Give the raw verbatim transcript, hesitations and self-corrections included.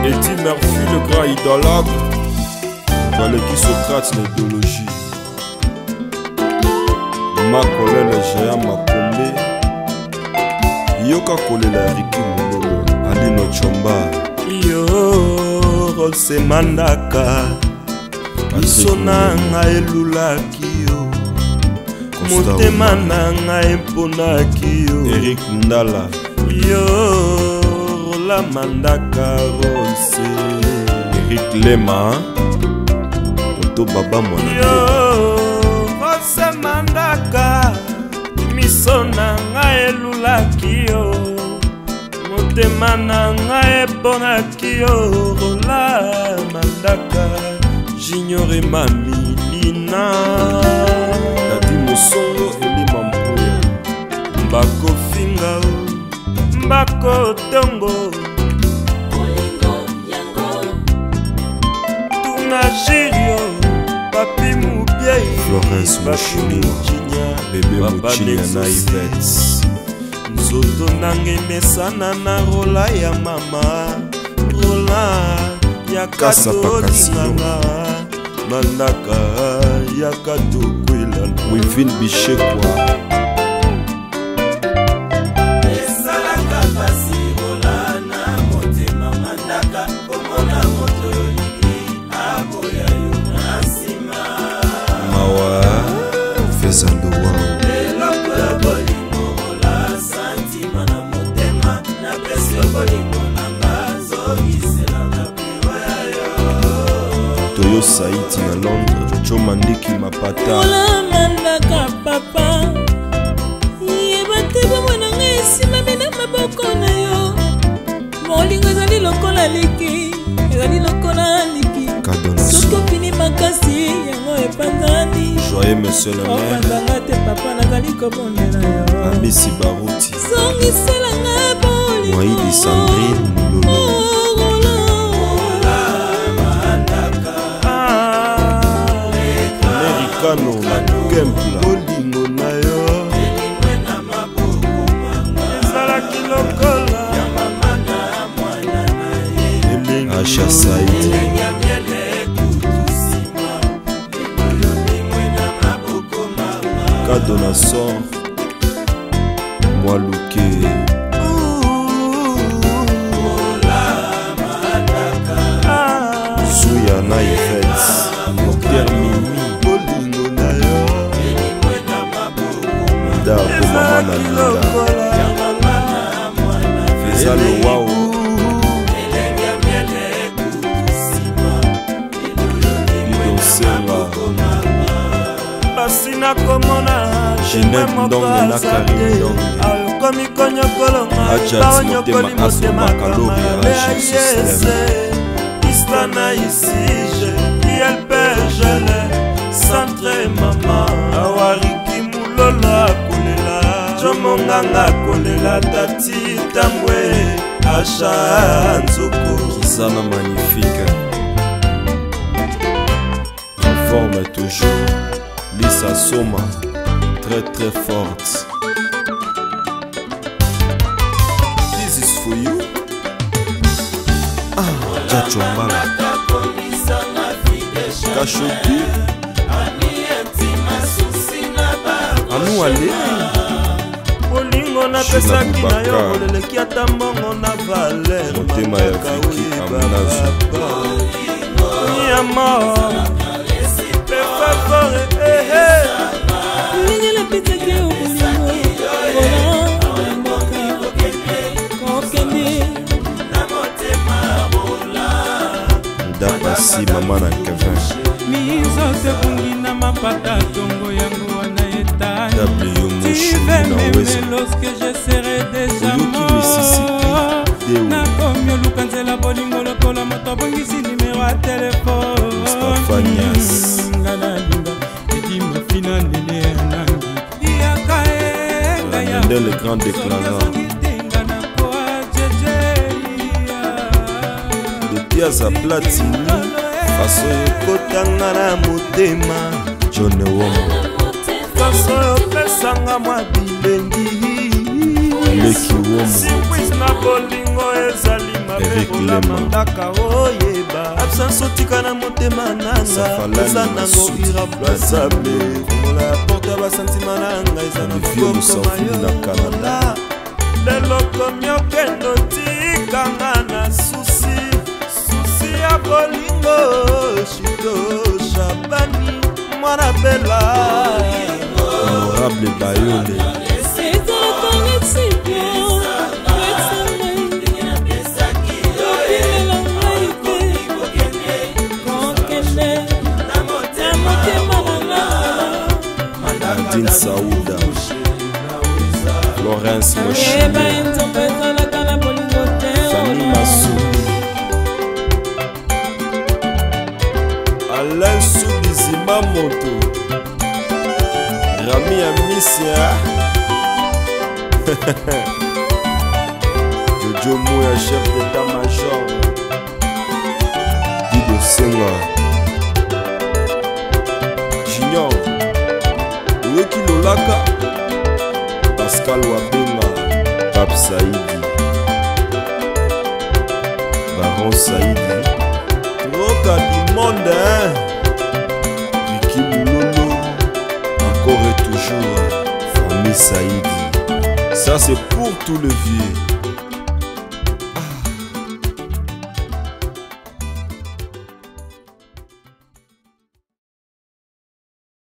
Eddie Murphy, le grand idolâtre. Valérie Socrate, l'idéologie. Makole, le géant Makombe. Yoka Kolela, Riki Moulolo. Alino Chomba. Yo, Rose Mandaka. Isona nga elulaki yo. Motema nanga emponaki yo. Eric Ndala. Yo, Rola Mandaka Rose. Eric Lema. Toto Baba Mwana. Yo, Rose Mandaka. Misona nga elulaki yo. Motema nanga emponaki yo. Rola Mandaka. J'ignore ma milina. Dadi Mosongo Eli Mampuya. Mbako finga o, mbako tongo. Olingo yango. Tuna Jirio, papi Moubiei. Florence Mouchini, bébé Mouchini na Yvette. Nzoto nange mesana na rola ya mama. Rola ya kato linganga. Mandaka ya kato kwela. Wivin Bichekwa. Esalaka pasi rola na motema mandaka. Komona moto yolingi aboya yo na nsima. Mawa Fezando Wao. Eloko ya bolingo rola santima na motema. Na pesi ya bolingo nanga zogisela na biro ya yo. Toyo Saïd na Londres. Chomandiki Mapata. Rola Mandaka papa. Yebate bomona nga esima mina maboko na yo. Molingo ezali lokola liki. Ezali lokola liki. Soki opini makasi yango epanzani. Joyeux monsieur le maire. Opanzanga te papa nazali kobondela yo. Amisi Barouti. Zongiselanga bolingo. Moïdi Sandrine Moulolo. Americano na Kempla. Bolingo na yo ezalaki lokola Acha Saïd. Cadeau na sort. Moi Louké. Souya na Yvette. Docteur Mimi. bolingo na yo Dabo Mama na Linda. Fezalo Wao. Senga. basi nakomona Jeanette Ndonge na Karine Ndonge. ayokomi konyokolonga Ajat baonyokoli Motema motema Asoma Kalori kama Rachel System. isla na isije ielpegele centre mama awariki mulolo akolela jomonganga akolela tati tambwe asha nzoko Kisana magnifique. En forme toujours. Lisa Soma. Très très forte. This is for you. Ah, Jachombala. Kachoti. Anou Ale. bolingo napesaki na yo oleleki ata mbongo na valer Motema ya Viki Aminazo. ya mort pefakore ehe Lingela pitake obolingo. Kokende. Ndapasi mama na Kevin. mizo sekungi na mapata tongo yango wana etani. W Tu Mouchou vas na m'aimer West. lorsque je serai déjà Oyoki Mississippi. mort. Deo. Nakomi oluka nzela bolingo lokola moto abongisi nimero ya telefone. Mustapha Nias. Nga nalinga edi mafina ndele ya nangi yaka enga ya Nende le grand déclarant. tenga na koa jejeya. Depuis à sa platine. Faso kotanga na motema John Womo. faso opesanga mwa bilengi Leki Womo. sikwis na bolingo ezali Eric Lema mandaka oyeba absence otika na motema nanga eza nango irreplaçable fongola ya porte ya basantima nanga eza na mokokoma yo lelo komi okende otikanga na susi susi ya bolingo shito shabani mwana bela honorable Bayole Nadine Saouda Florence Moshile Fanny Massou Alain Soubizima Moto Rami Amicia Jojo Mouya chef d'état-major Guido Senga Junior Weki Lolaka Pascal Wabenga Pape Saïdi Baron Saïdi Roka du monde hein? Ricky Boulolo encore et toujours famille Saïdi. Ça c'est pour tout le vieux.